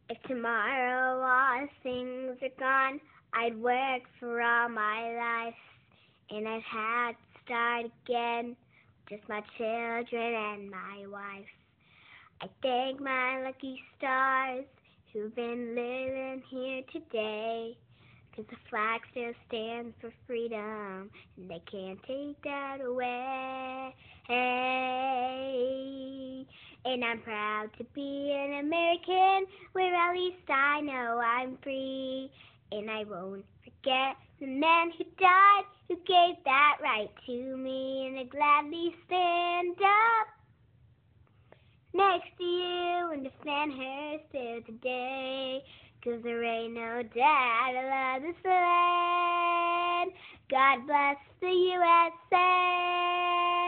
If tomorrow all things are gone, I'd work for all my life, and I've had to start again, just my children and my wife. I thank my lucky stars who've been living here today, 'cause the flag still stands for freedom, and they can't take that away. And I'm proud to be an American, where at least I know I'm free. And I won't forget the men who died, who gave that right to me, and I gladly stand up next to you and defend her still today. 'Cause there ain't no doubt I love this land. God bless the USA.